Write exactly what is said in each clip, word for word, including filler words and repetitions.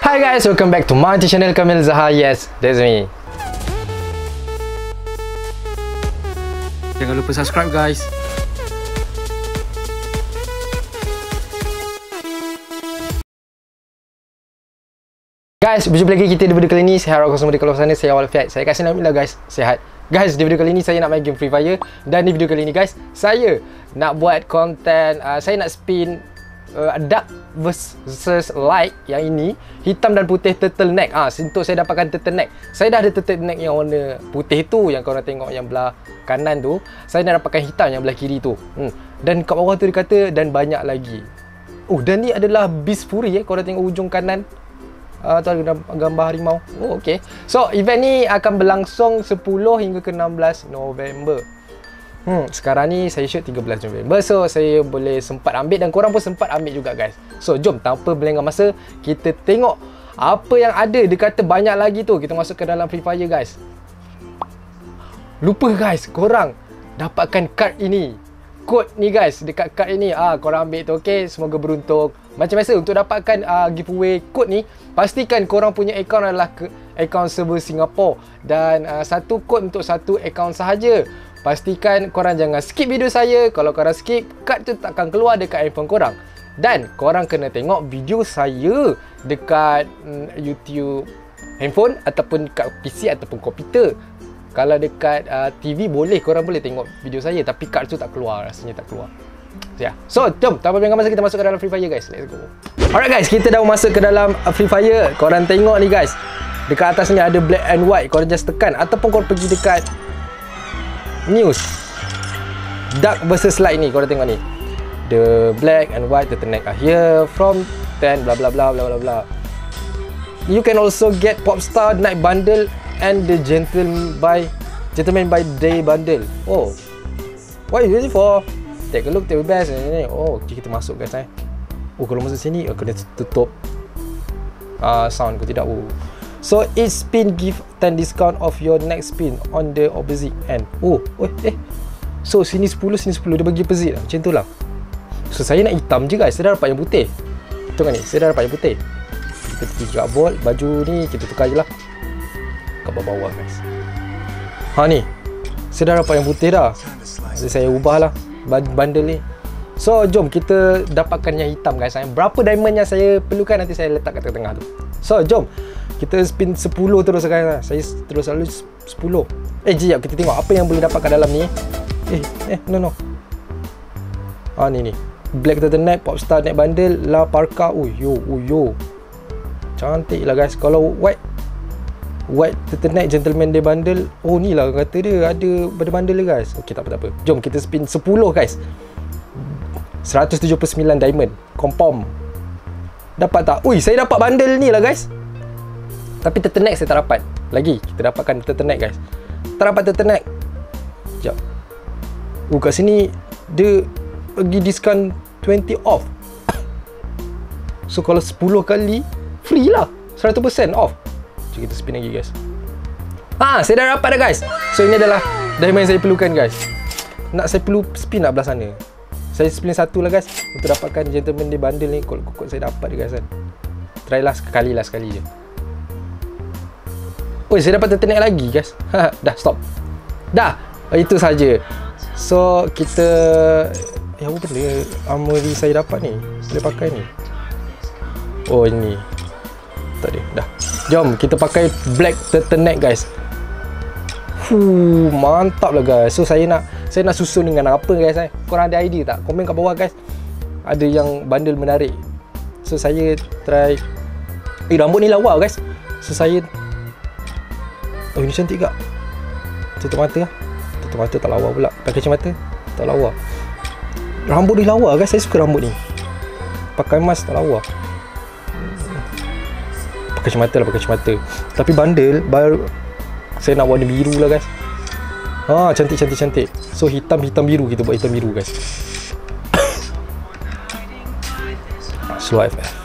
Hi guys, welcome back to my channel Kamil Zaha. Yes, that's me. Jangan lupa subscribe guys. Guys, berjumpa lagi kita di video kali ni. Saya harap korang semua di luar sana saya walafiat. Saya kasih nama guys, sihat. Guys, di video kali ni saya nak main game Free Fire. Dan di video kali ni guys, saya nak buat konten uh, saya nak spin uh, Dark versus Light yang ini, hitam dan putih turtleneck. Ah, untuk saya dapatkan turtleneck. Saya dah ada turtleneck yang warna putih tu, yang korang tengok yang belah kanan tu. Saya nak dapatkan hitam yang belah kiri tu. Hmm. Dan kat bawah tu dia kata dan banyak lagi. Oh, dan ni adalah Beast Fury eh. Korang tengok ujung kanan. Uh, tu ada gambar harimau. Oh, okay. So, event ni akan berlangsung sepuluh hingga ke enam belas November. Hmm, sekarang ni saya shoot tiga belas November. So, saya boleh sempat ambil dan korang pun sempat ambil juga guys. So, jom tanpa berlengah masa, kita tengok apa yang ada. Dia kata banyak lagi tu. Kita masuk ke dalam Free Fire guys. Lupa guys, korang dapatkan card ini. Kod ni guys, dekat card ini. Ah, korang ambil tu, okay? Semoga beruntung. Macam biasa, untuk dapatkan uh, giveaway kod ni, pastikan korang punya account adalah ke account server Singapore. Dan uh, satu kod untuk satu account sahaja. Pastikan korang jangan skip video saya. Kalau korang skip, kad tu takkan keluar dekat handphone korang. Dan korang kena tengok video saya dekat mm, YouTube handphone ataupun dekat P C ataupun komputer. Kalau dekat uh, T V boleh, korang boleh tengok video saya, tapi kad tu tak keluar, rasanya tak keluar. Yeah. So, jom tanpa berlengah masa kita masuk ke dalam Free Fire guys. Let's go. Alright guys, kita dah masuk ke dalam Free Fire. Korang tengok ni guys, dekat atas ni ada black and white. Korang just tekan ataupun korang pergi dekat news Dark versus Light ni. Korang tengok ni, the black and white turtleneck are here from ten bla bla bla bla bla bla. You can also get Popstar Night Bundle and the Gentleman by Gentleman by Day Bundle. Oh, what are you waiting for? Take a look, take a best. Oh, okay, kita masuk guys eh. Oh, kalau masuk sini, aku kena tutup uh, sound ke tidak? Oh. So, each spin give ten discount of your next spin on the opposite end. Oh, eh, eh. So, sini sepuluh, sini sepuluh. Dia bagi opposite lah. Macam tu lah. So, saya nak hitam je guys. Saya dah dapat yang putih. Tengok ni, saya dah dapat yang putih. Kita pergi kat bot. Baju ni, kita tukar je lah. Kat bawah-bawah guys. Ha ni, saya dah dapat yang putih dah. Jadi, saya ubah lah bundle ni. So, jom kita dapatkan yang hitam guys. Berapa diamond yang saya perlukan nanti saya letak kat tengah tu. So, jom kita spin sepuluh terus guys. Saya terus selalu sepuluh. Eh, jap kita tengok apa yang boleh dapat kat dalam ni. Eh, eh, no no. Ah, ni ni. Black Turtleneck, Popstar Night Bundle, La Parka. Oh, yo, oh, yo. Cantik lah guys. Kalau white White Turtleneck Gentleman Day Bundle. Oh, ni lah kata dia ada pada bundle dia guys. Okey, tak apa tak apa. Jom kita spin sepuluh guys. seratus tujuh puluh sembilan diamond confirm. Dapat tak? Ui, saya dapat bundle ni lah guys. Tapi turtleneck saya tak dapat. Lagi kita dapatkan turtleneck guys. Tak dapat turtleneck. Sekejap. Oh, kat sini dia bagi diskaun dua puluh off. So kalau sepuluh kali free lah, seratus peratus off. So kita spin lagi guys. Ah, saya dah dapat dah guys. So ini adalah diamond yang saya perlukan guys. Nak saya perlu spin nak belah sana. Saya spin satu lah guys untuk dapatkan Gentleman Day Bundle ni. Kod-kod saya dapat dia guys kan. Try lah sekali lah sekali je. Oh, saya dapat turtleneck lagi guys. Dah stop. Dah, itu saja. So kita, eh apa benda armory saya dapat ni? Boleh pakai ni. Oh, ini tak ada. Dah. Jom kita pakai black turtleneck guys. Fuh, mantap lah guys. So saya nak Saya nak susun dengan apa guys eh? Korang ada idea tak? Komen kat bawah guys. Ada yang bundle menarik. So saya try. Eh, rambut ni lawa guys. So saya, oh ini cantik tak? Tutup mata lah. Tutup mata tak lawa pula. Pakai kacamata tak lawa. Rambut ni lawa guys. Saya suka rambut ni. Pakai mask tak lawa. Pakai kacamata lah, pakai kacamata. Tapi bundle baru saya nak warna biru lah guys. Ah, cantik cantik cantik. So hitam hitam biru, kita buat hitam biru guys. Slow F F.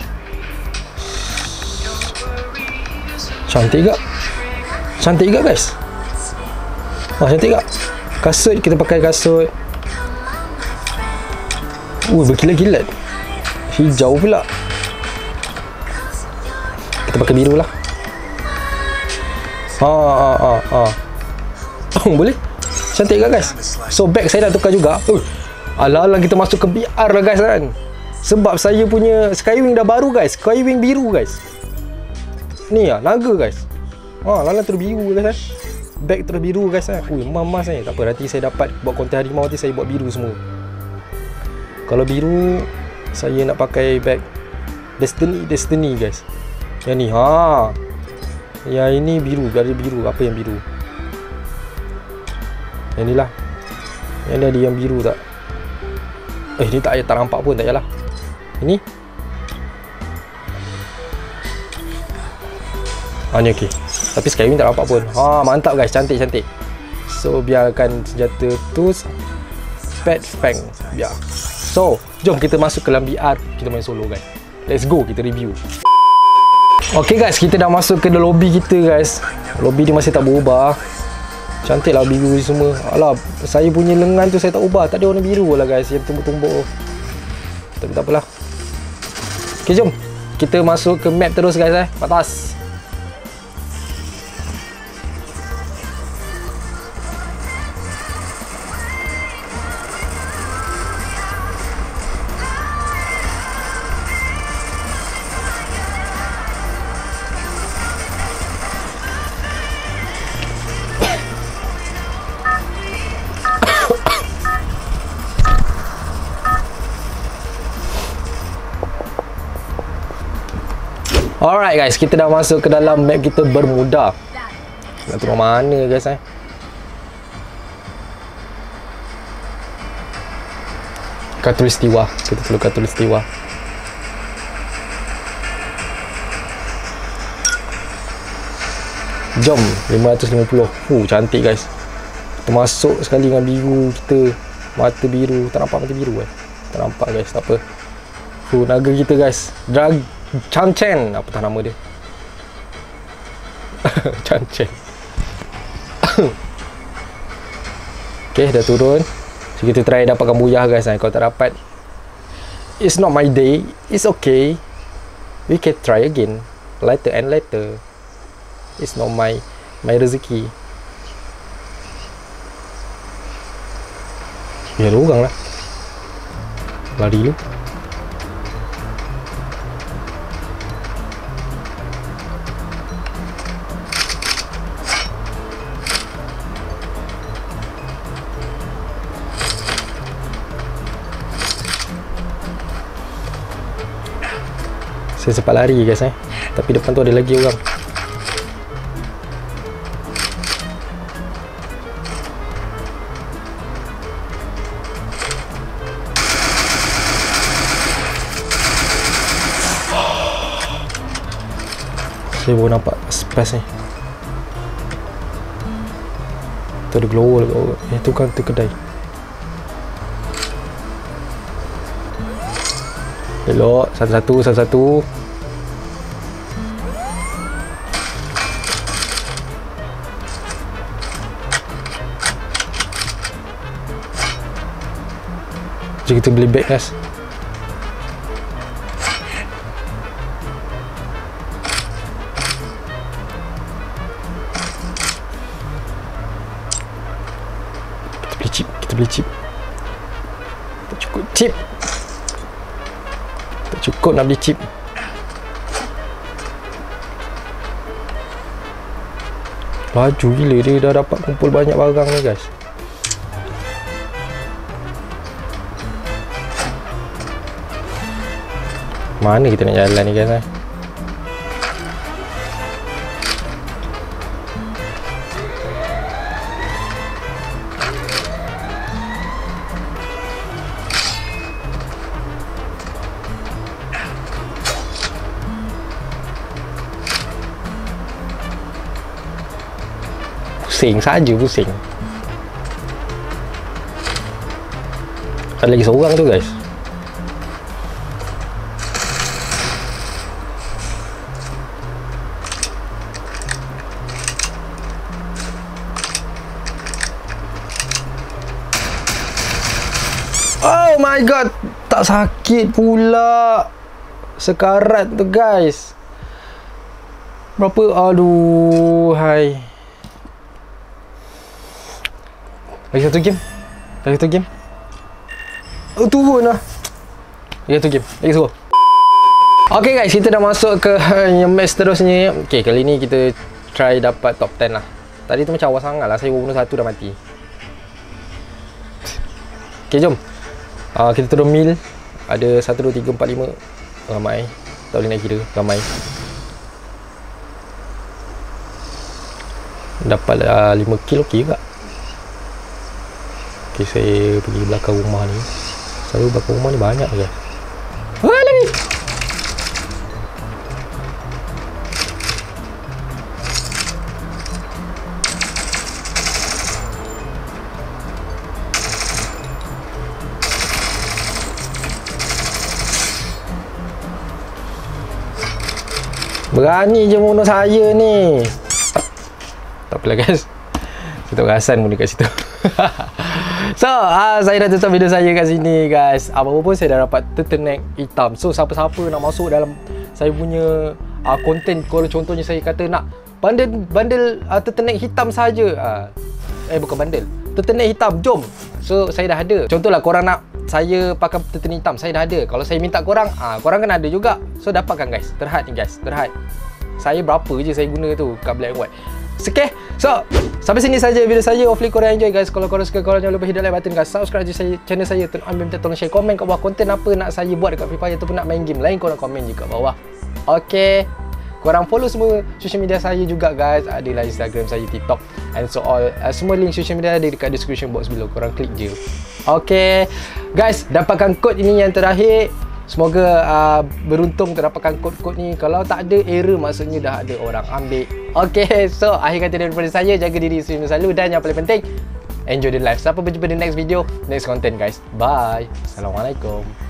Cantik tak? Cantik tak guys? Ah, cantik tak? Kasut kita pakai kasut. Uh, berkilat-kilat. Hijau pula. Kita pakai biru lah. Ha ha ha ha. Oh, boleh. Cantik kan guys? So bag saya dah tukar juga. Uh, Alah-alah kita masuk ke B R lah guys kan. Sebab saya punya Skywing dah baru guys. Skywing biru guys. Ni lah, naga guys. Ha, lala terus biru guys kan. Bag terus biru guys kan. Ui, emas ni. Tak apa, nanti saya dapat buat konten harimau, nanti saya buat biru semua. Kalau biru, saya nak pakai bag Destiny, Destiny guys. Yang ni, ha. Yang ini biru, garis biru. Apa yang biru? Yang ni lah. Yang ni ada yang biru tak? Eh, ni tak, tak nampak pun, tak payahlah. Ini. Ah, ni okey. Tapi Skywing tak nampak pun. Ha, mantap guys, cantik-cantik. So, biarkan senjata tu Pet Fang. Biar. So, jom kita masuk ke dalam B R. Kita main solo guys. Let's go, kita review. Okay guys, kita dah masuk ke lobby kita guys. Lobby dia masih tak berubah. Cantik lah biru semua. Alah, saya punya lengan tu saya tak ubah. Tak ada warna biru lah guys, yang tumbuk-tumbuk. Tapi tak apalah. Okay, jom kita masuk ke map terus guys eh. Patas. Alright guys, kita dah masuk ke dalam map kita Bermuda. Nak turun mana guys eh? Khatulistiwa. Kita perlu Khatulistiwa. Jom lima ratus lima puluh. Uh, cantik guys. Kita masuk sekali dengan biru kita. Mata biru. Tak nampak mata biru eh? Tak nampak guys, tak apa. Uh, naga kita guys. Drag Chan Chen, apa tak nama dia? Chan Chen. Okay, dah turun. So kita try dapatkan buyah guys. Kalau tak dapat, it's not my day. It's okay. We can try again. Later and later. It's not my my rezeki. Biar orang lah. Lari lu. Saya sempat lari guys eh. Tapi depan tu ada lagi orang. Saya baru nampak space ni. Tu ada glow lagi. Eh, tu kan tu kedai. Elok, satu-satu, satu-satu. Jom kita beli bag guys. Kita beli chip, kita beli chip. Tak cukup chip. Tak cukup nak beli chip. Laju gila dia dah dapat kumpul banyak barang ni guys. Mana kita nak jalan ni guys eh? Pusing saja, pusing. Ada lagi seorang tu guys. Oh my god, tak sakit pula. Sekarat tu guys. Berapa? Aduh, hai. Lagi satu game. Lagi satu game. Oh, turun lah. Lagi satu game. Lagi satu. Okay guys, kita dah masuk ke yang match seterusnya. Okay, kali ni kita try dapat top ten lah. Tadi tu macam awal sangat lah. Saya bunuh satu dah mati. Okay, jom. Uh, kita turun mil. Ada satu, dua, tiga, empat, lima. Ramai. Tak boleh nak kira. Ramai. Dapat uh, lima kill, okey juga. Okay, saya pergi belakang rumah ni. Selalu belakang rumah ni banyak je. Wah, lagi! Berani je bunuh saya ni. Tak apalah guys. Kita perasan pun dekat situ. So, uh, saya dah tutup video saya kat sini guys. Apa-apa pun saya dah dapat turtleneck hitam. So, siapa-siapa nak masuk dalam saya punya uh, konten, kalau contohnya saya kata nak bundle bundle uh, turtleneck hitam saja. Uh, eh bukan bundle. Turtleneck hitam, jom. So, saya dah ada. Contohlah korang nak saya pakai turtleneck hitam, saya dah ada. Kalau saya minta korang, ah uh, korang kan ada juga. So, dapatkan guys. Terhad ni guys, terhad. Saya berapa je saya guna tu kat black and white. Okay, so sampai sini saja video saya. Hopefully korang enjoy guys. Kalau korang suka, korang jangan lupa hit like button guys. Subscribe je saya, channel saya. Turn on bell, tolong share, komen kat bawah konten apa nak saya buat dekat Free Fire ataupun nak main game lain, korang komen je kat bawah. Okay, korang follow semua social media saya juga guys. Ada lah Instagram saya, TikTok and so all. uh, Semua link social media ada dekat description box below. Korang klik je. Okay guys, dapatkan kod ini yang terakhir. Semoga uh, beruntung terdapatkan kod-kod ni. Kalau tak ada error, maksudnya dah ada orang ambil. Okay, so akhir kata daripada saya, jaga diri selalu dan yang paling penting, enjoy the life. Sampai berjumpa di next video, next content guys. Bye. Assalamualaikum.